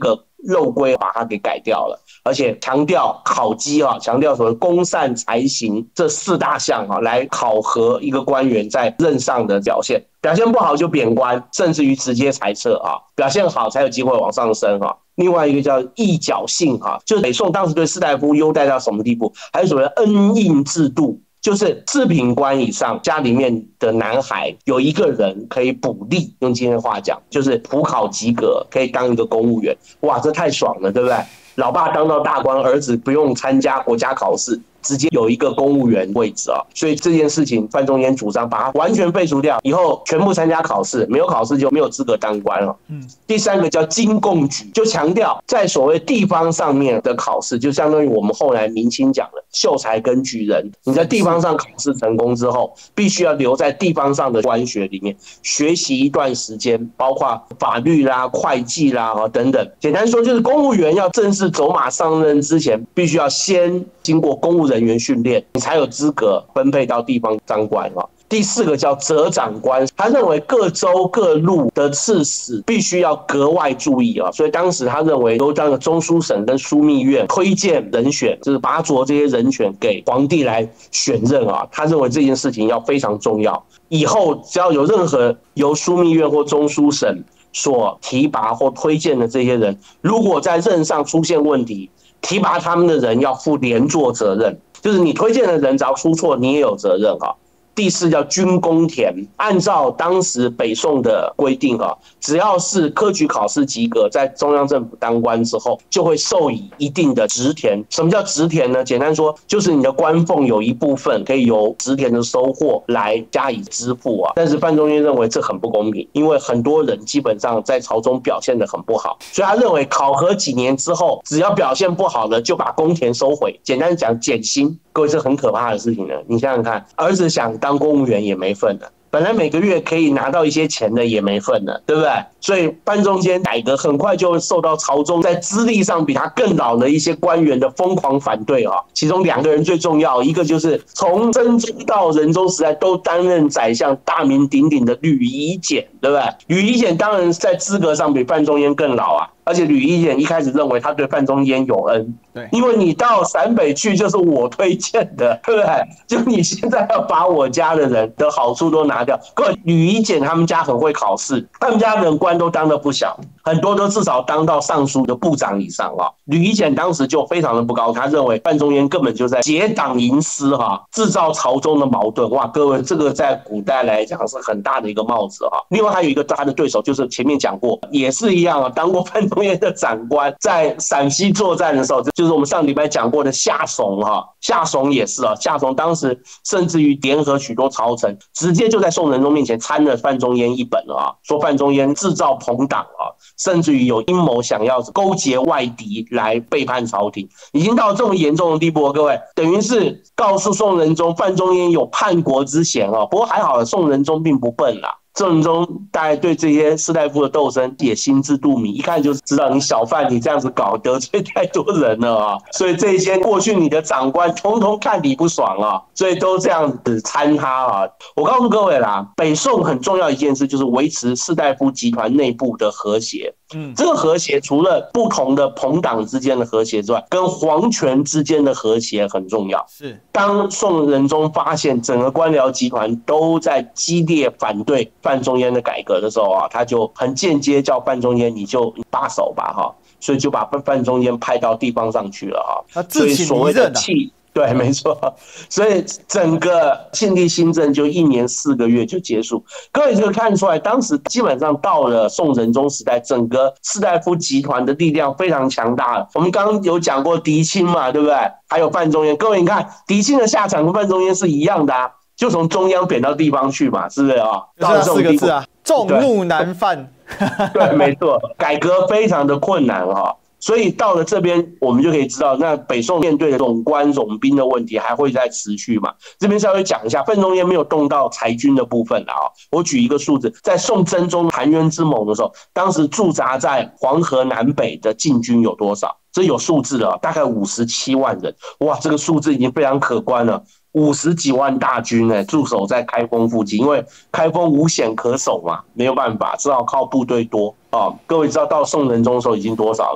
漏规把它给改掉了，而且强调考绩啊，强调所谓公善才行这四大项啊，来考核一个官员在任上的表现。表现不好就贬官，甚至于直接裁撤啊；表现好才有机会往上升啊。另外一个叫义角性啊，就是北宋当时对士大夫优待到什么地步？还有所谓恩印制度。就是四品官以上家里面的男孩有一个人可以补力，用今天话讲就是普考及格，可以当一个公务员。哇，这太爽了，对不对？老爸当到大官，儿子不用参加国家考试，直接有一个公务员位置啊。所以这件事情范仲淹主张把它完全废除掉，以后全部参加考试，没有考试就没有资格当官了。嗯，第三个叫经贡举，就强调在所谓地方上面的考试，就相当于我们后来明清讲的秀才跟举人，你在地方上考试成功之后，必须要留在地方上的官学里面学习一段时间，包括法律啦、会计啦等等。简单说就是公务员要正式走马上任之前，必须要先经过公务人员训练，你才有资格分配到地方当官啊。第四个叫责长官，他认为各州各路的刺史必须要格外注意啊，所以当时他认为由当个中书省跟枢密院推荐人选，就是拔擢这些人选给皇帝来选任啊，他认为这件事情要非常重要。以后只要有任何由枢密院或中书省所提拔或推荐的这些人，如果在任上出现问题，提拔他们的人要负连坐责任，就是你推荐的人只要出错，你也有责任啊。第四叫军功田，按照当时北宋的规定啊，只要是科举考试及格，在中央政府当官之后，就会授以一定的职田。什么叫职田呢？简单说，就是你的官俸有一部分可以由职田的收获来加以支付啊。但是范仲淹认为这很不公平，因为很多人基本上在朝中表现得很不好，所以他认为考核几年之后，只要表现不好的就把功田收回，简单讲减薪。各位，这很可怕的事情呢。你想想看，儿子想当公务员也没份了，本来每个月可以拿到一些钱的也没份了，对不对？所以范仲淹改革很快就受到朝中在资历上比他更老的一些官员的疯狂反对啊。其中两个人最重要，一个就是从真宗到仁宗时代都担任宰相大名鼎鼎的吕夷简，对不对？吕夷简当然在资格上比范仲淹更老啊。而且吕夷简一开始认为他对范仲淹有恩，对，因为你到陕北去就是我推荐的，对不对？就你现在要把我家的人的好处都拿掉。各位，吕夷简他们家很会考试，他们家人官都当得不小，很多都至少当到尚书的部长以上啊。吕夷简当时就非常的不高，他认为范仲淹根本就在结党营私哈，制造朝中的矛盾。哇，各位，这个在古代来讲是很大的一个帽子哈。另外还有一个他的对手，就是前面讲过，也是一样啊，当过范仲淹的长官，在陕西作战的时候，就是我们上礼拜讲过的夏竦哈，夏竦也是啊，夏竦当时甚至于联合许多朝臣，直接就在宋仁宗面前参了范仲淹一本啊，说范仲淹制造朋党啊，甚至于有阴谋想要勾结外敌来背叛朝廷，已经到这么严重的地步，各位，等于是告诉宋仁宗范仲淹有叛国之嫌啊。不过还好，宋仁宗并不笨啦。宋仁宗大概对这些士大夫的斗争也心知肚明，一看就知道你小范你这样子搞得罪太多人了啊，所以这些过去你的长官通通看你不爽啊，所以都这样子参他啊。我告诉各位啦，北宋很重要一件事就是维持士大夫集团内部的和谐。嗯，这个和谐除了不同的朋党之间的和谐之外，跟皇权之间的和谐很重要。是，当宋仁宗发现整个官僚集团都在激烈反对范仲淹的改革的时候啊，他就很间接叫范仲淹你就罢手吧哈，所以就把范仲淹派到地方上去了哈。所以所谓的气。对，没错，所以整个庆历新政就一年四个月就结束。各位就看出来，当时基本上到了宋仁宗时代，整个士大夫集团的力量非常强大了。我们刚刚有讲过狄青嘛，对不对？还有范仲淹，各位你看狄青的下场跟范仲淹是一样的啊，就从中央贬到地方去嘛，是不是啊？ 到这四个字啊，众怒难犯。 对，没错，改革非常的困难哈。所以到了这边，我们就可以知道，那北宋面对的冗官冗兵的问题还会再持续嘛？这边稍微讲一下，范仲淹没有动到裁军的部分啊。我举一个数字，在宋真宗澶渊之盟的时候，当时驻扎在黄河南北的禁军有多少？这有数字了，大概五十七万人。哇，这个数字已经非常可观了。五十几万大军呢、欸，驻守在开封附近，因为开封无险可守嘛，没有办法，只好靠部队多啊。各位知道到宋仁宗的时候已经多少了吗？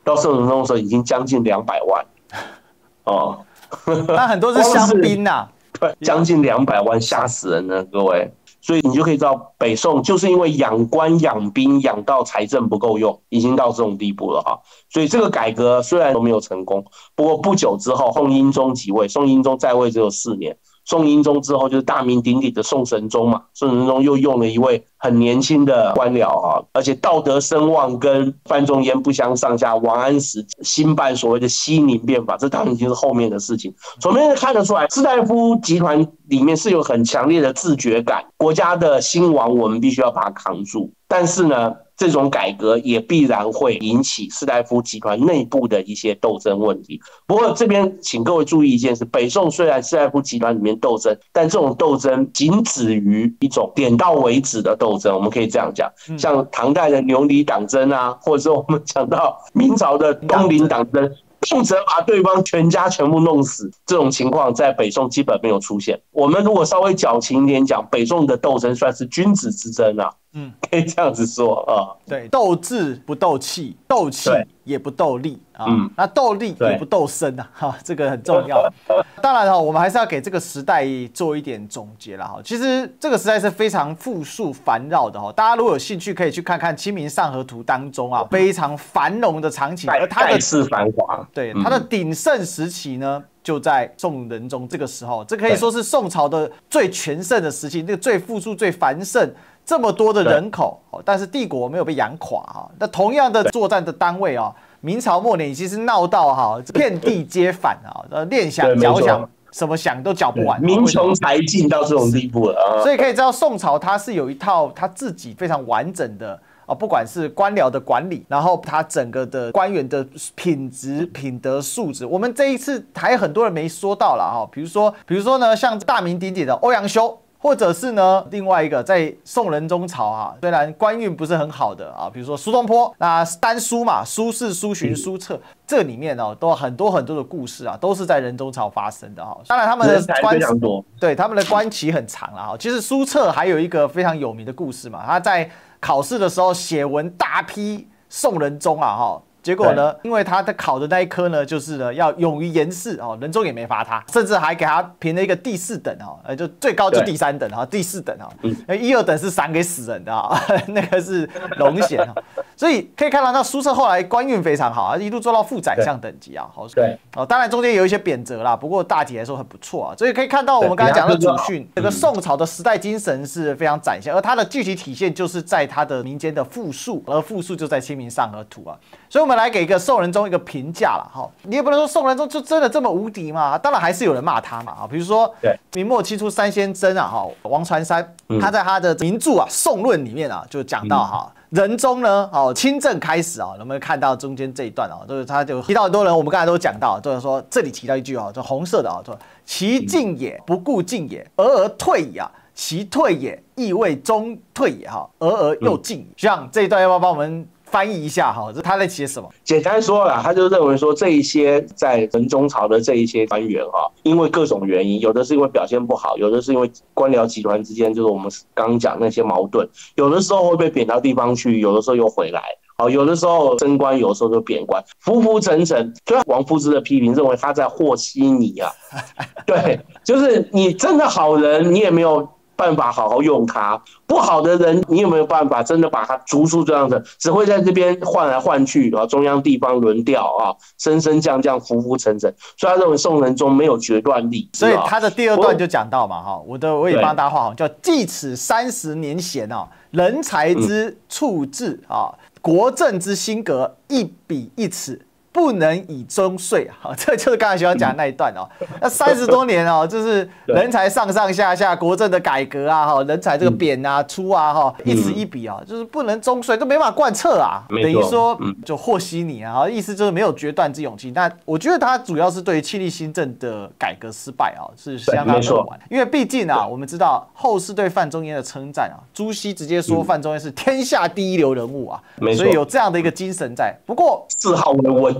到宋仁宗的时候已经将近两百万哦。 那很多是香槟呐、啊， 对，将近两百万，吓死人了，各位。所以你就可以知道，北宋就是因为养官养兵养到财政不够用，已经到这种地步了哈。所以这个改革虽然都没有成功，不过不久之后，宋英宗即位，宋英宗在位只有四年。宋英宗之后就是大名鼎鼎的宋神宗嘛，宋神宗又用了一位很年轻的官僚啊，而且道德声望跟范仲淹不相上下。王安石兴办所谓的熙宁变法，这当然已经是后面的事情。从这边看得出来，士大夫集团里面是有很强烈的自觉感，国家的兴亡我们必须要把它扛住。但是呢，这种改革也必然会引起士大夫集团内部的一些斗争问题。不过这边请各位注意一件事，北宋虽然士大夫集团里面斗争，但这种斗争仅止于一种点到为止的斗争，我们可以这样讲。像唐代的牛李党争啊，或者说我们讲到明朝的东林党争，动辄把对方全家全部弄死，这种情况在北宋基本没有出现。我们如果稍微矫情一点讲，北宋的斗争算是君子之争啊，嗯，可以这样子说啊。 对，斗智不斗气，斗气也不斗力啊，嗯，那斗力也不斗身啊，哈，这个很重要。当然哈，我们还是要给这个时代做一点总结了哈。其实这个时代是非常富庶繁扰的哈，大家如果有兴趣，可以去看看《清明上河图》当中啊，非常繁荣的场景，而它的盖世繁华， 对它的鼎盛时期呢，就在宋仁宗这个时候，这可以说是宋朝的最全盛的时期，那个最富庶、最繁盛。这么多的人口，但是帝国没有被养垮哈。那同样的作战的单位啊，明朝末年已经是闹到哈遍地皆反啊，练想缴想什么想都缴不完， 民穷财尽到这种地步了啊。 所以可以知道宋朝它是有一套它自己非常完整的啊，不管是官僚的管理，然后它整个的官员的品质、品德素质，我们这一次还有很多人没说到了哈。比如说，比如说呢，像大名鼎鼎的欧阳修。或者是呢，另外一个在宋仁宗朝啊，虽然官运不是很好的啊，比如说苏东坡，那丹书嘛，苏轼、苏洵、苏辙，这里面哦，都有很多很多的故事啊，都是在仁宗朝发生的哈。当然他们的官对他们的官期很长了哈。其实苏辙还有一个非常有名的故事嘛，他在考试的时候写文大批宋仁宗啊哈。结果呢，因为他的考的那一科呢，就是呢要勇于言事哦，仁宗也没罚他，甚至还给他评了一个第四等哦，呃，就最高就第三等哈，第四等哈，嗯、一二等是赏给死人的啊，那个是龙衔哈，所以可以看到那苏辙后来官运非常好，一路做到副宰相等级啊，好，对，哦，当然中间有一些贬谪啦，不过大体来说很不错啊，所以可以看到我们刚才讲的祖训，这个宋朝的时代精神是非常展现，而它的具体体现就是在它的民间的赋数，而赋数就在《清明上河图》啊，所以我们来给一个宋仁宗一个评价了哈，你也不能说宋仁宗就真的这么无敌嘛，当然还是有人骂他嘛啊，比如说明末清初三先生啊哈，王传山，他在他的名著啊《宋论》里面啊就讲到哈。仁宗呢，哦，亲政开始啊，我们看到中间这一段啊，就是他就提到很多人，我们刚才都讲到，就是说这里提到一句啊，就红色的啊，说其进也不顾进也，而而退也啊，其退也亦未终退也哈，而而又进。学长这一段要不要帮我们翻译一下哈？这他在写什么？ 简单说啦，他就认为说这一些在仁宗朝的这一些官员哈，因为各种原因，有的是因为表现不好，有的是因为官僚集团之间就是我们刚刚讲那些矛盾，有的时候会被贬到地方去，有的时候又回来。好，有的时候升官，有的时候就贬官，浮浮沉沉。虽然王夫之的批评认为他在和稀泥啊，对，就是你真的好人，你也没有办法好好用他；不好的人，你有没有办法真的把他逐出这样子？只会在这边换来换去啊，中央地方轮调啊，升升降降，浮浮沉沉。所以他认为宋仁宗没有决断力。 所以他的第二段就讲到嘛，哈，我的我也帮大家画好，叫继此三十年闲啊，人才之处置啊。国政之兴革，一笔一尺，不能以终岁啊！这就是刚才学长讲的那一段哦。那三十多年哦，就是人才上上下下，国政的改革啊，哈，人才这个贬啊、出啊，哈，一词一笔啊，就是不能终岁，都没办法贯彻啊。等于说就和稀泥啊，意思就是没有决断之勇气。那我觉得他主要是对于庆历新政的改革失败啊，是相当的晚。因为毕竟啊，我们知道后世对范仲淹的称赞啊，朱熹直接说范仲淹是天下第一流人物啊，所以有这样的一个精神在。不过谥号为文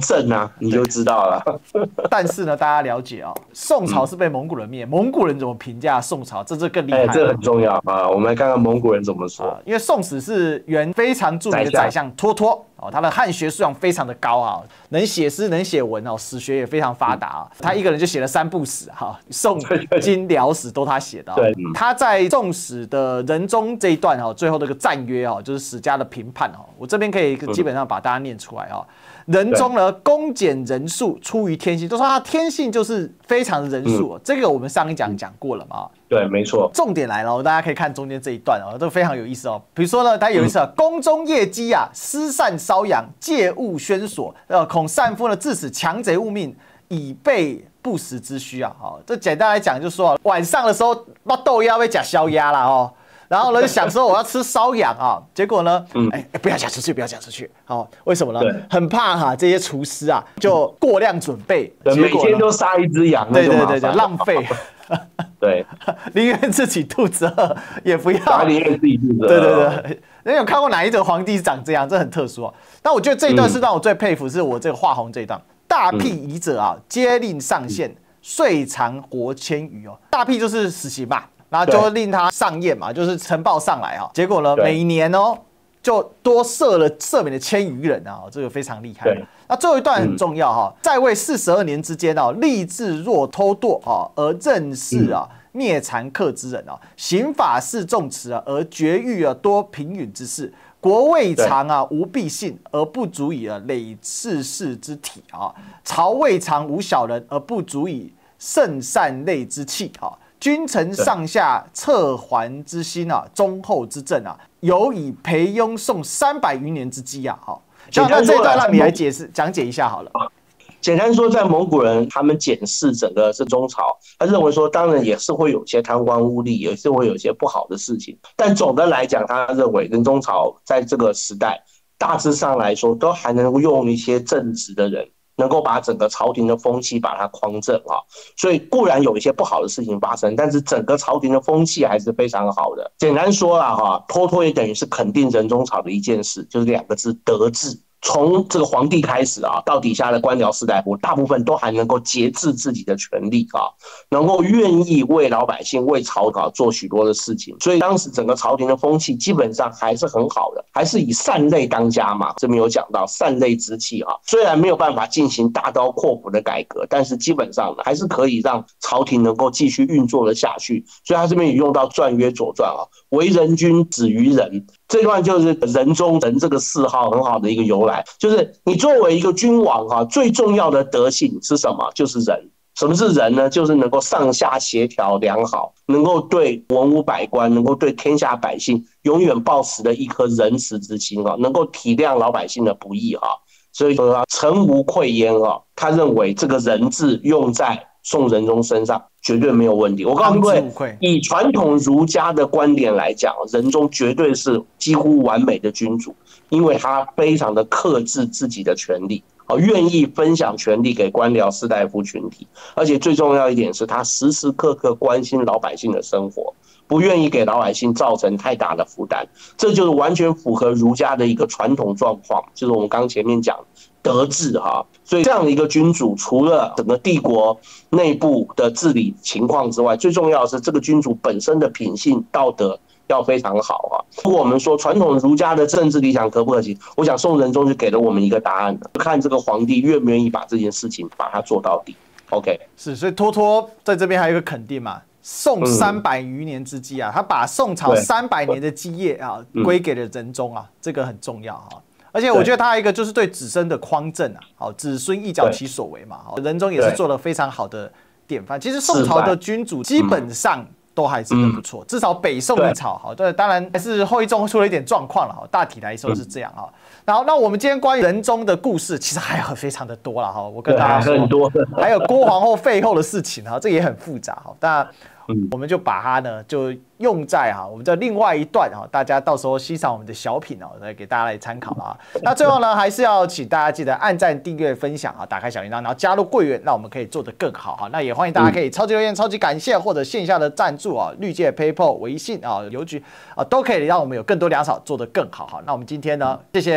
正啊，你就知道了。 但是呢，大家了解啊、哦，宋朝是被蒙古人灭，嗯、蒙古人怎么评价宋朝？这这更厉害、 哎，这很重要啊！我们来看看蒙古人怎么说。 啊、因为《宋史》是原非常著名的宰相脱脱哦，他的汉学素养非常的高啊，能写诗，能写文哦，史学也非常发达啊。他一个人就写了三部史哈、啊，宋、金、辽史都他写的、哦。对，嗯、他在《宋史》的仁宗这一段哈、哦，最后这个赞约哦，就是史家的评判哦，我这边可以基本上把大家念出来哦。仁宗呢，恭俭仁术，出于天性，都说他天性就是非常的仁术、哦嗯。这个我们上一讲讲过了嘛。 对，没错。 重点来了，大家可以看中间这一段哦，这非常有意思哦。比如说呢，他有一次啊，宫中夜姬啊，失散瘙痒，借物宣所，呃，恐善夫呢致使强贼误命，以备不时之需啊。好、哦，这简单来讲就是说，晚上的时候，把豆芽被假烧鸭啦哦。然后呢，就想说我要吃瘙痒啊，结果呢，哎、嗯，不要讲出去，不要讲出去，好、哦，为什么呢？很怕哈、啊，这些厨师啊，就过量准备， 对，每天都杀一只羊， 对对对对，浪费。 对， 宁愿自己肚子饿，也不要宁愿自己肚子饿。 对对对，你有看过哪一则皇帝是长这样？这很特殊哦。但我觉得这一段是让我最佩服，是我这个画红这一段，大辟夷者啊，皆令上献，遂尝活千余哦。大辟就是死刑吧。然后就令他上宴嘛，就是呈报上来啊。结果呢，每年哦就多赦了赦免了千余人啊，这个非常厉害。那最后一段很重要哈，在位四十二年之间哦，立志若偷惰啊，而正是啊灭残客之人啊，刑法是重词啊，而绝狱啊多平允之事。国未尝啊无必信，而不足以啊累世事之体啊；朝未尝无小人，而不足以胜善类之气啊。君臣上下策还之心啊，忠厚之政啊，有以培庸宋三百余年之基啊！好，那这段让你来解释讲解一下好了。 简单说，在蒙古人他们检视整个是中朝，他认为说，当然也是会有些贪官污吏，也是会有些不好的事情，但总的来讲，他认为仁宗朝在这个时代大致上来说，都还能够用一些正直的人。能够把整个朝廷的风气把它匡正啊，所以固然有一些不好的事情发生，但是整个朝廷的风气还是非常好的。简单说啦哈，脱脱也等于是肯定仁宗朝的一件事，就是两个字：德治。从这个皇帝开始啊，到底下的官僚士大夫，大部分都还能够节制自己的权利啊，能够愿意为老百姓、为朝啊做许多的事情。所以当时整个朝廷的风气基本上还是很好的，还是以善类当家嘛。这边有讲到善类之气啊，虽然没有办法进行大刀阔斧的改革，但是基本上呢，还是可以让朝廷能够继续运作的下去。所以他这边也用到传曰左传啊，为人君，止于仁。这段就是仁宗仁这个谥号很好的一个由来，就是你作为一个君王哈，最重要的德性是什么？就是仁。什么是仁呢？就是能够上下协调良好，能够对文武百官，能够对天下百姓永远抱持的一颗仁慈之心哈，能够体谅老百姓的不易哈。所以说臣无愧焉啊，他认为这个仁字用在宋仁宗身上绝对没有问题。我告诉各位，以传统儒家的观点来讲，仁宗绝对是几乎完美的君主，因为他非常的克制自己的权利，愿意分享权力给官僚士大夫群体，而且最重要一点是他时时刻刻关心老百姓的生活，不愿意给老百姓造成太大的负担，这就是完全符合儒家的一个传统状况，就是我们刚前面讲德治哈。所以这样的一个君主，除了整个帝国内部的治理情况之外，最重要的是这个君主本身的品性道德要非常好啊。如果我们说传统儒家的政治理想可不可行，我想宋仁宗就给了我们一个答案了，看这个皇帝愿不愿意把这件事情把它做到底。OK， 是，所以脱脱在这边还有一个肯定嘛，宋三百余年之基啊，他把宋朝三百年的基业啊归给了仁宗啊，这个很重要哈。而且我觉得他一个就是对子孙的匡正啊，好，子孙亦教其所为嘛，仁宗也是做了非常好的典范。其实宋朝的君主基本上都还真的不错，至少北宋一朝好，对，当然还是后一宗出了一点状况了，大体来说是这样啊。然后，那我们今天关于仁宗的故事，其实还有非常的多了哈。我跟大家说， 很多， 还有郭皇后废后的事情哈，这也很复杂哈。但我们就把它呢，就用在哈我们的另外一段哈，大家到时候欣赏我们的小品哦，来给大家来参考了啊。那最后呢，还是要请大家记得按赞、订阅、分享啊，打开小铃铛，然后加入柜员，让我们可以做得更好哈。那也欢迎大家可以超级留言、超级感谢或者线下的赞助啊，绿界、PayPal、微信啊、邮局啊，都可以让我们有更多粮草做得更好哈。那我们今天呢，谢谢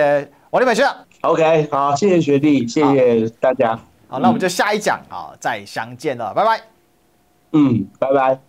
王立美学长。 OK， 好，谢谢学弟，谢谢大家。 好，那我们就下一讲啊再相见了，拜拜。 嗯，拜拜。